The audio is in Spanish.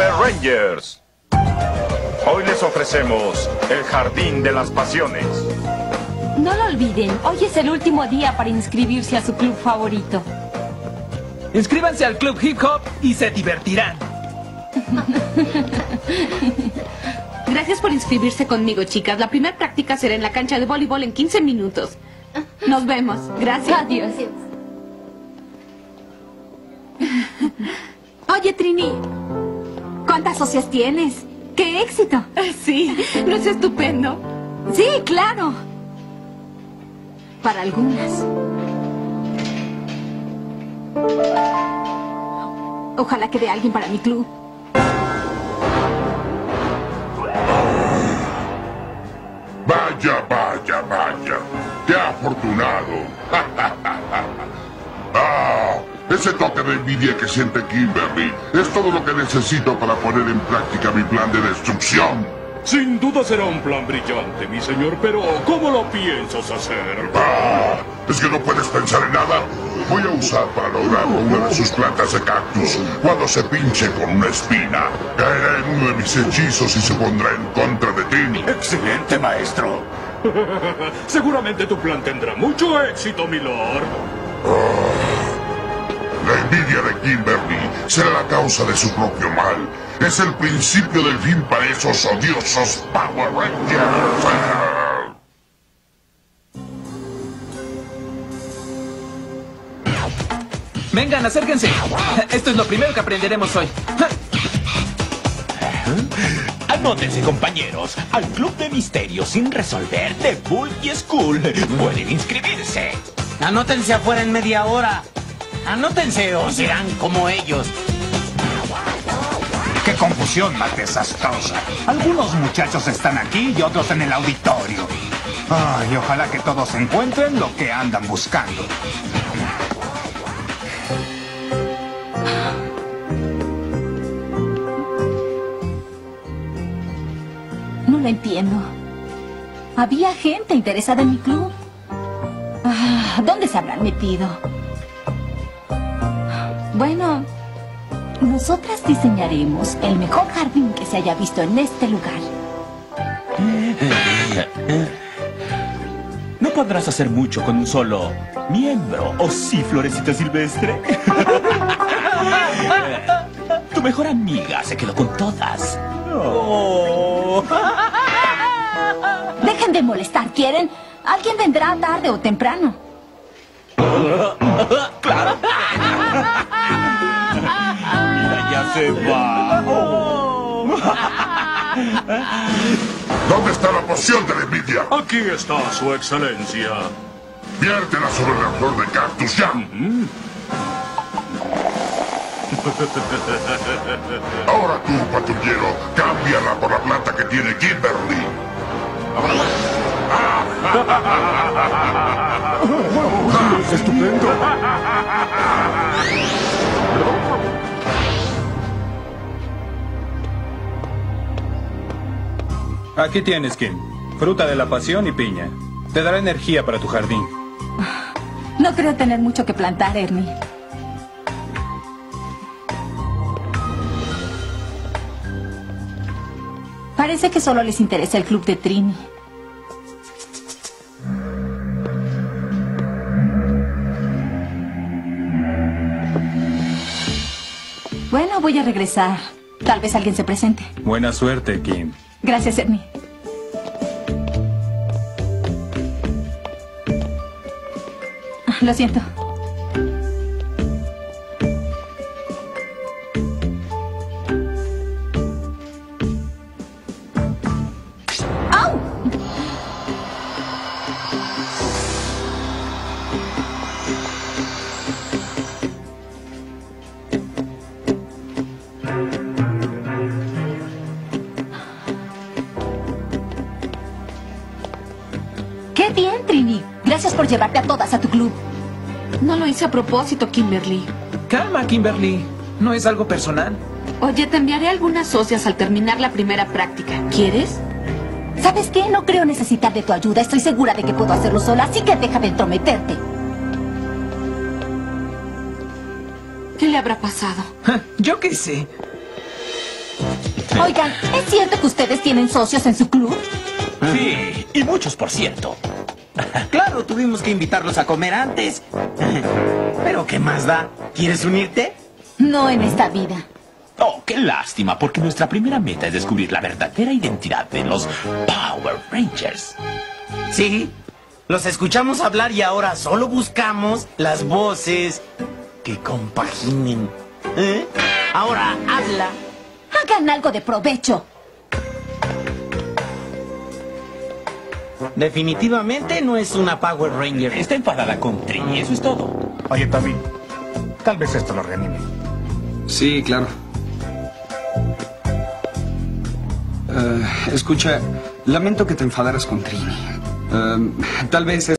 Power Rangers. Hoy les ofrecemos el Jardín de las Pasiones. No lo olviden, hoy es el último día para inscribirse a su club favorito. Inscríbanse al Club Hip Hop y se divertirán. Gracias por inscribirse conmigo, chicas. La primera práctica será en la cancha de voleibol en 15 minutos. Nos vemos. Gracias. Adiós. Oye, Trini. ¿Cuántas socias tienes? ¡Qué éxito! Sí, ¿no es estupendo? Sí, claro. Para algunas. Ojalá quede alguien para mi club. Vaya, vaya, vaya. ¡Qué afortunado! ¡Ah! Ese toque de envidia que siente Kimberly es todo lo que necesito para poner en práctica mi plan de destrucción. Sin duda será un plan brillante, mi señor, pero ¿cómo lo piensas hacer? ¡Ah! ¿Es que no puedes pensar en nada? Voy a usar para lograrlo una de sus plantas de cactus. Cuando se pinche con una espina, caerá en uno de mis hechizos y se pondrá en contra de Trini. ¡Excelente, maestro! Seguramente tu plan tendrá mucho éxito, mi lord. La envidia de Kimberly será la causa de su propio mal. Es el principio del fin para esos odiosos Power Rangers. Vengan, acérquense. Esto es lo primero que aprenderemos hoy. Anótense, compañeros, al Club de Misterios sin resolver de Bulky School. Pueden inscribirse. Anótense afuera en media hora. Anótense o serán como ellos. ¡Qué confusión más desastrosa! Algunos muchachos están aquí y otros en el auditorio. Ay, ojalá que todos encuentren lo que andan buscando. No lo entiendo. Había gente interesada en mi club. ¿Dónde se habrán metido? Bueno, nosotras diseñaremos el mejor jardín que se haya visto en este lugar. No podrás hacer mucho con un solo miembro, ¿o sí, Florecita Silvestre? Tu mejor amiga se quedó con todas. Oh. Dejen de molestar, ¿quieren? Alguien vendrá tarde o temprano. ¡Claro! Mira, ya se va. ¿Dónde está la poción de la envidia? Aquí está, su excelencia. Viértela sobre la flor de cactus ya. Ahora tú, patrullero, cámbiala por la planta que tiene Kimberly. ¡Es estupendo! Aquí tienes, Kim. Fruta de la pasión y piña. Te dará energía para tu jardín. No creo tener mucho que plantar, Ernie. Parece que solo les interesa el club de Trini. Bueno, voy a regresar. Tal vez alguien se presente. Buena suerte, Kim. Gracias, Ernie. Lo siento. ¡Au! ¡Qué bien, Trini! Gracias por llevarte a todas a tu club. No lo hice a propósito, Kimberly. Calma, Kimberly. No es algo personal. Oye, te enviaré algunas socias al terminar la primera práctica. ¿Quieres? ¿Sabes qué? No creo necesitar de tu ayuda. Estoy segura de que puedo hacerlo sola, así que deja de entrometerte. ¿Qué le habrá pasado? Yo qué sé. Oigan, ¿es cierto que ustedes tienen socios en su club? Sí, y muchos, por cierto. Claro, tuvimos que invitarlos a comer antes. Pero ¿qué más da? ¿Quieres unirte? No en esta vida. Oh, qué lástima, porque nuestra primera meta es descubrir la verdadera identidad de los Power Rangers. Sí, los escuchamos hablar y ahora solo buscamos las voces que compaginen. Ahora habla. Hagan algo de provecho. Definitivamente no es una Power Ranger. Está enfadada con Trini, eso es todo. Oye, Tommy, tal vez esto lo reanime. Sí, claro. Escucha, lamento que te enfadaras con Trini. Tal vez